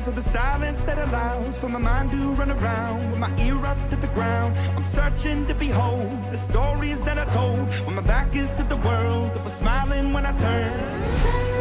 sounds of the silence that allows for my mind to run around with my ear up to the ground. I'm searching to behold the stories that I told when my back is to the world that was smiling when I turned.